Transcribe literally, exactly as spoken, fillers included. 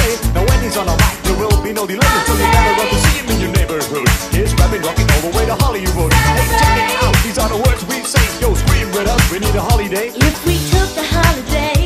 way. Now when he's on a mic, there will be no delay, so you never got to see him in your neighborhood. He's rapping, rocking all the way to Hollywood. Hey, check it out, these are the words we say. Yo, scream with us, we need a holiday. If we took a holiday,